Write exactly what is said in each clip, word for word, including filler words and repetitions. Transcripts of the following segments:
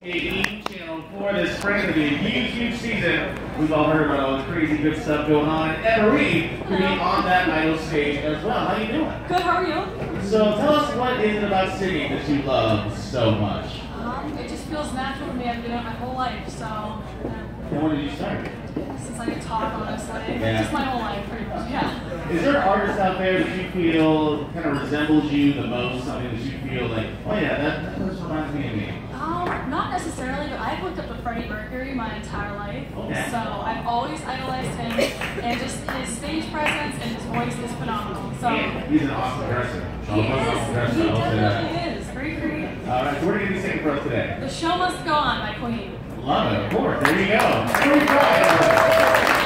E channel for this spring to be a huge, huge season. We've all heard about all the crazy good stuff going on. And Marie will be on that idol stage as well. How you doing? Good, how are you? So tell us, what is it about singing that you love so much? Um, it just feels natural to me. I've been doing it my whole life, so. Yeah. And when did you start? Since I could talk, honestly. Yeah. Just my whole life, pretty much, yeah. Is there an artist out there that you feel kind of resembles you the most? Something that you feel like, oh yeah, that, that person reminds me of me? Um, not necessarily, but I've looked up to Freddie Mercury my entire life. Okay. So I've always idolized him, and just his stage presence and his voice is phenomenal. So And he's an awesome person. he is. He definitely is. Very creative. All right, so what are you going to be singing for us today? The Show Must Go On by Queen. Love it, of course. There you go. Here we go.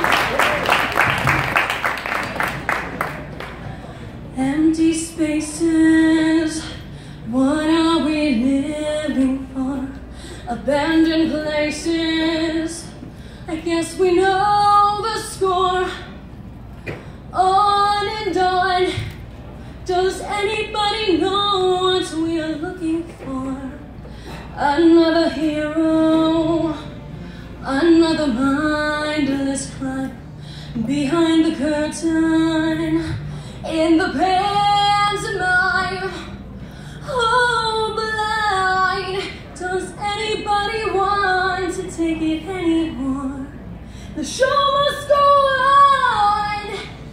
Empty spaces, what are we living for? Abandoned places, I guess we know the score. On and on, does anybody know what we are looking for? Another hero, another mindless crime behind the curtain. In the pantomime, oh blind, does anybody want to take it anymore? The show must go on.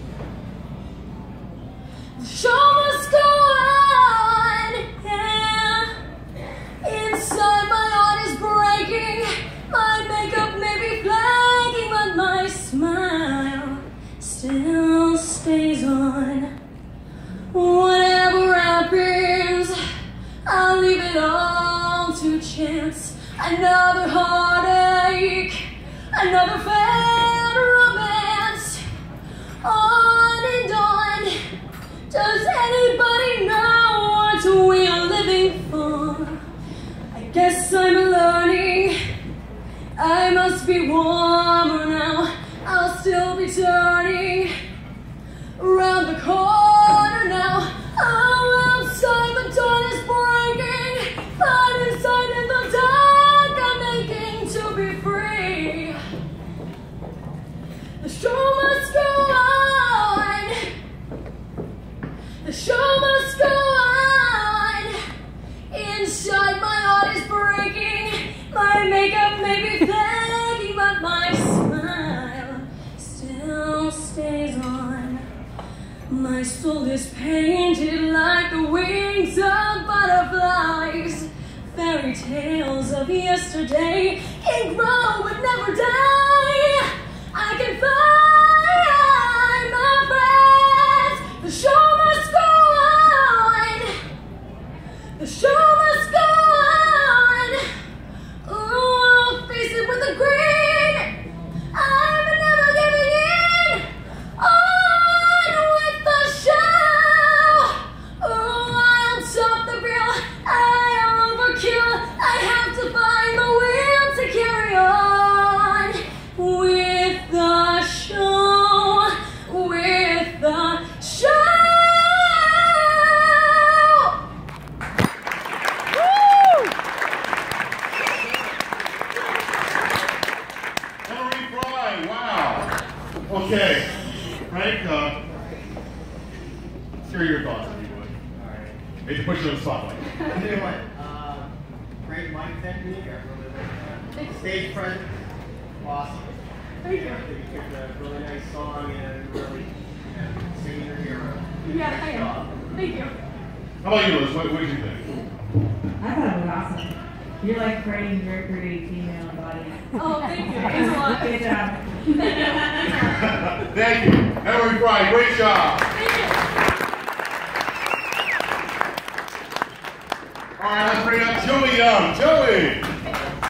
The show must go on, yeah. Inside my heart is breaking, my makeup may be flagging, but my smile still stays on. Whatever happens, I'll leave it all to chance. Another heartache, another failed romance. On and on, does anybody know what we are living for? I guess I'm learning, I must be warmer now. I'll still be turning around the corner now. Oh, outside the dawn is breaking, but inside in the dark I'm aching to be free. The show must go on. The show must go on. Inside my heart is breaking, my makeup may be flagging, but my smile still stays on. My soul is painted like the wings of butterflies. Fairy tales of yesterday can grow but never die. I can find my friends. The show must go on. The show must go on. Ooh, I'll face it with a grin. I'm never giving in. On with the show. Oh, I'll top the bill. I'll overkill. I have to find the will to carry on with the show. With the show. Marie Fry, wow. Okay, Frank, uh, share your thoughts if you would. All right. Maybe push you on the spotlight. I tell you what, uh, great mic technique. I really like that. Stage presence, awesome. Thank you. You picked a really nice song and really you know, singing your hero. Yeah, I am. Thank you. How about you, Liz? What, what did you think? I thought it was awesome. You're like Freddie Mercury female body. Oh, thank you. Thanks a lot. Good job. Thank you. Marie Fry, great job. Thank you. All right, let's bring up Joey Young. Joey!